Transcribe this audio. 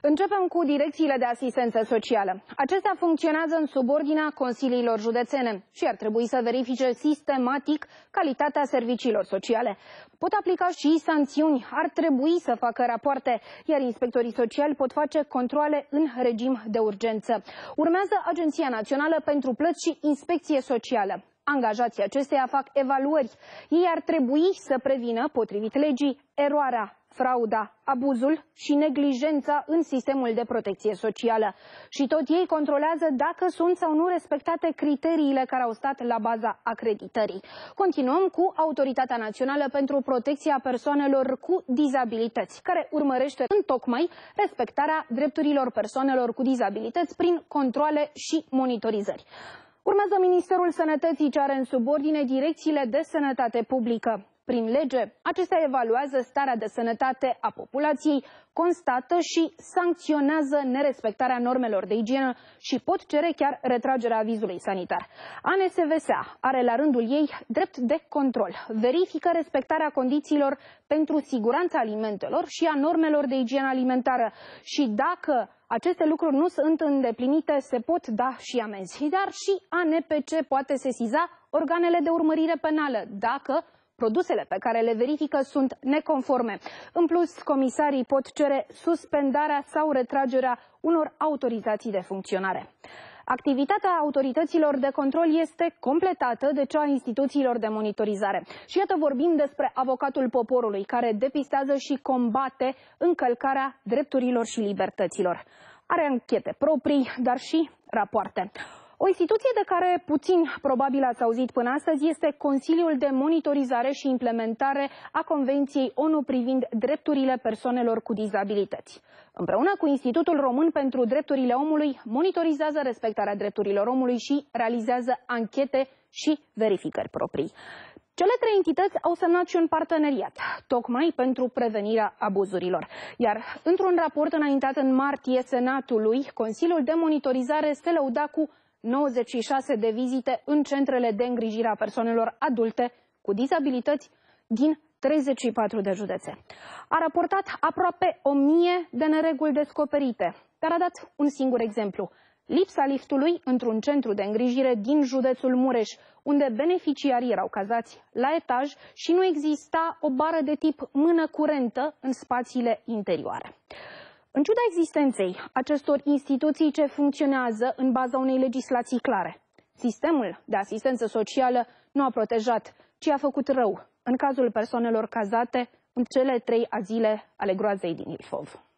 Începem cu direcțiile de asistență socială. Acestea funcționează în subordinea consiliilor județene și ar trebui să verifice sistematic calitatea serviciilor sociale. Pot aplica și sancțiuni, ar trebui să facă rapoarte, iar inspectorii sociali pot face controale în regim de urgență. Urmează Agenția Națională pentru Plăți și Inspecție Socială. Angajații acesteia fac evaluări. Ei ar trebui să prevină, potrivit legii, eroarea, frauda, abuzul și neglijența în sistemul de protecție socială. Și tot ei controlează dacă sunt sau nu respectate criteriile care au stat la baza acreditării. Continuăm cu Autoritatea Națională pentru Protecția Persoanelor cu Dizabilități, care urmărește întocmai respectarea drepturilor persoanelor cu dizabilități prin controale și monitorizări. Urmează Ministerul Sănătății, ce are în subordine direcțiile de sănătate publică. Prin lege, acestea evaluează starea de sănătate a populației, constată și sancționează nerespectarea normelor de igienă și pot cere chiar retragerea avizului sanitar. ANSVSA are la rândul ei drept de control. Verifică respectarea condițiilor pentru siguranța alimentelor și a normelor de igienă alimentară. Și dacă aceste lucruri nu sunt îndeplinite, se pot da și amenzi. Dar și ANPC poate sesiza organele de urmărire penală dacă produsele pe care le verifică sunt neconforme. În plus, comisarii pot cere suspendarea sau retragerea unor autorizații de funcționare. Activitatea autorităților de control este completată de cea a instituțiilor de monitorizare. Și iată, vorbim despre avocatul poporului, care depistează și combate încălcarea drepturilor și libertăților. Are anchete proprii, dar și rapoarte. O instituție de care puțin probabil ați auzit până astăzi este Consiliul de Monitorizare și Implementare a Convenției ONU privind drepturile persoanelor cu dizabilități. Împreună cu Institutul Român pentru Drepturile Omului, monitorizează respectarea drepturilor omului și realizează anchete și verificări proprii. Cele trei entități au semnat și un parteneriat, tocmai pentru prevenirea abuzurilor. Iar într-un raport înaintat în martie Senatului, Consiliul de Monitorizare se lăuda cu 96 de vizite în centrele de îngrijire a persoanelor adulte cu dizabilități din 34 de județe. A raportat aproape 1000 de nereguli descoperite, dar a dat un singur exemplu: lipsa liftului într-un centru de îngrijire din județul Mureș, unde beneficiarii erau cazați la etaj și nu exista o bară de tip mână curentă în spațiile interioare. În ciuda existenței acestor instituții ce funcționează în baza unei legislații clare, sistemul de asistență socială nu a protejat, ci a făcut rău în cazul persoanelor cazate în cele 3 azile ale groazei din Ilfov.